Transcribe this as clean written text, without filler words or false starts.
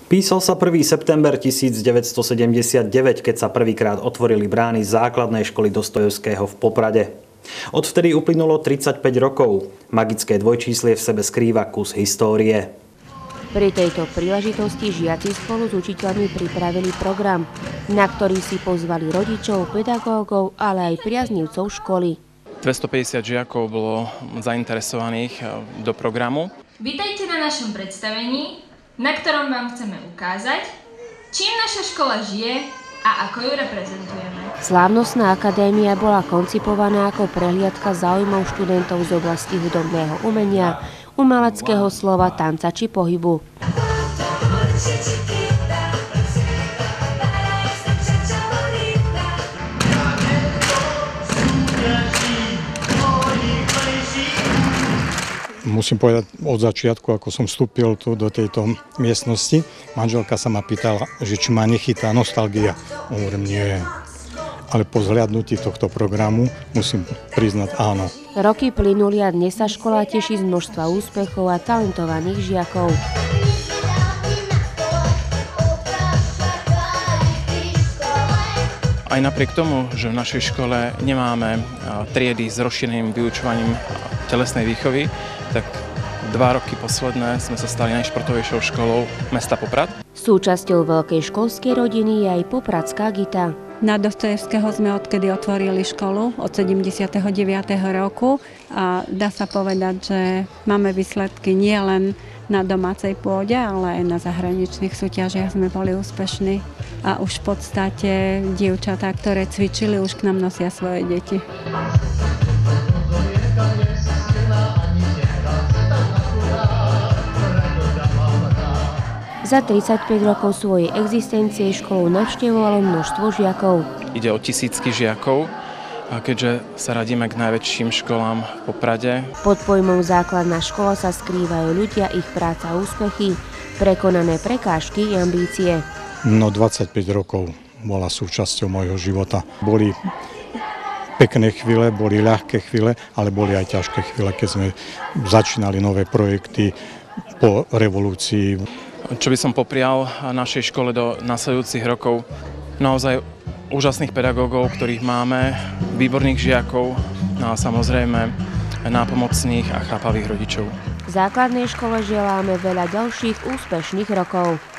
Písal sa 1. september 1979, keď sa prvýkrát otvorili brány základnej školy Dostojevského v Poprade. Odvtedy uplynulo 35 rokov. Magické dvojčíslie v sebe skrýva kus histórie. Pri tejto príležitosti žiaci spolu s učiteľmi pripravili program, na ktorý si pozvali rodičov, pedagógov, ale aj priaznivcov školy. 250 žiakov bolo zainteresovaných do programu. Vítajte na našom predstavení, na ktorom vám chceme ukázať, čím naša škola žije a ako ju reprezentujeme. Slávnostná akadémia bola koncipovaná ako prehliadka záujmov študentov z oblasti hudobného umenia, umeleckého slova, tanca či pohybu. Musím povedať, od začiatku, ako som vstúpil tu do tejto miestnosti, manželka sa ma pýtala, že či ma nechytá nostalgia. Hovorím, nie. Ale po zhliadnutí tohto programu musím priznať áno. Roky plynuli a dnes sa škola teší z množstva úspechov a talentovaných žiakov. Aj napriek tomu, že v našej škole nemáme triedy s rozšíreným vyučovaním telesnej výchovy, tak 2 roky posledné sme sa stali najšportovejšou školou mesta Poprad. Súčasťou veľkej školskej rodiny je aj popradská Gita. Na Dostojevského sme odkedy otvorili školu od 79. roku a dá sa povedať, že máme výsledky nielen na domácej pôde, ale aj na zahraničných súťažiach sme boli úspešní a už v podstate dievčatá, ktoré cvičili, už k nám nosia svoje deti. Za 35 rokov svojej existencie školu navštevovalo množstvo žiakov. Ide o tisícky žiakov, a keďže sa radíme k najväčším školám v Poprade. Pod pojmom základná škola sa skrývajú ľudia, ich práca a úspechy, prekonané prekážky i ambície. No 25 rokov bola súčasťou môjho života. Boli pekné chvíle, boli ľahké chvíle, ale boli aj ťažké chvíle, keď sme začínali nové projekty po revolúcii. Čo by som poprial našej škole do nasledujúcich rokov? Naozaj úžasných pedagógov, ktorých máme, výborných žiakov, no a samozrejme nápomocných a chápavých rodičov. V základnej škole želáme veľa ďalších úspešných rokov.